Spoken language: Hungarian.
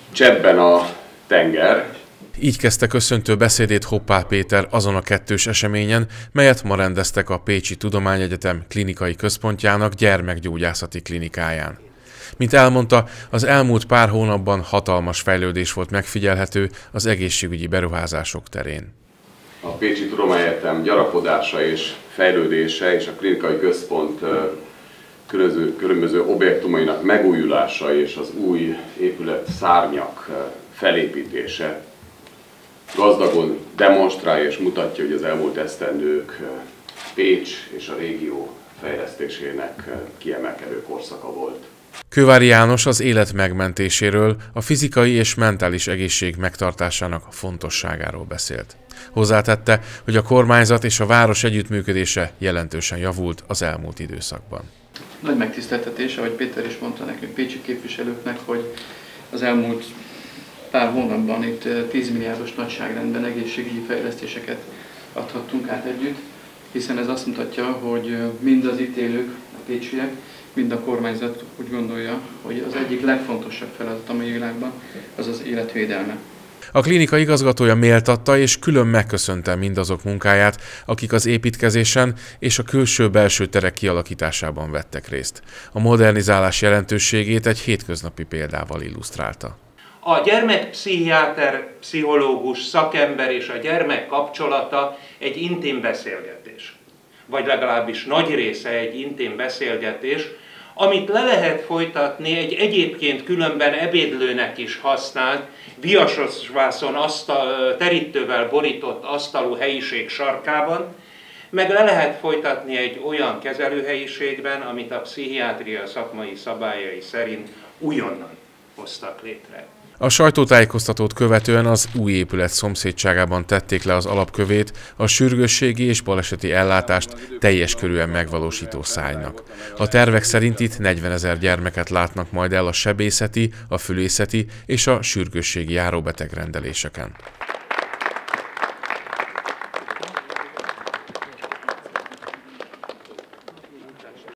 Cseppben a tenger. Így kezdte köszöntő beszédét Hoppá Péter azon a kettős eseményen, melyet ma rendeztek a Pécsi Tudományegyetem klinikai központjának gyermekgyógyászati klinikáján. Mint elmondta, az elmúlt pár hónapban hatalmas fejlődés volt megfigyelhető az egészségügyi beruházások terén. A Pécsi Tudományegyetem gyarapodása és fejlődése és a klinikai központ különböző objektumainak megújulása és az új épület szárnyak felépítése gazdagon demonstrálja és mutatja, hogy az elmúlt esztendők Pécs és a régió fejlesztésének kiemelkedő korszaka volt. Kővári János az élet megmentéséről, a fizikai és mentális egészség megtartásának fontosságáról beszélt. Hozzátette, hogy a kormányzat és a város együttműködése jelentősen javult az elmúlt időszakban. Nagy megtiszteltetés, ahogy Péter is mondta nekünk, pécsi képviselőknek, hogy az elmúlt pár hónapban itt 10 milliárdos nagyságrendben egészségügyi fejlesztéseket adhattunk át együtt, hiszen ez azt mutatja, hogy mind az itt élők, a pécsiek, mind a kormányzat úgy gondolja, hogy az egyik legfontosabb feladat a mai világban az az életvédelme. A klinika igazgatója méltatta és külön megköszönte mindazok munkáját, akik az építkezésen és a külső-belső terek kialakításában vettek részt. A modernizálás jelentőségét egy hétköznapi példával illusztrálta. A gyermekpszichiáter, pszichológus, szakember és a gyermek kapcsolata egy intim beszélgetés. Vagy legalábbis nagy része egy intim beszélgetés, amit le lehet folytatni egy egyébként különben ebédlőnek is használt, viasosvászon terítővel borított asztalú helyiség sarkában, meg le lehet folytatni egy olyan kezelőhelyiségben, amit a pszichiátria szakmai szabályai szerint újonnan hoztak létre. A sajtótájékoztatót követően az új épület szomszédságában tették le az alapkövét a sürgősségi és baleseti ellátást teljes körűen megvalósító szárnynak. A tervek szerint itt 40 000 gyermeket látnak majd el a sebészeti, a fülészeti és a sürgősségi járóbetegrendeléseken.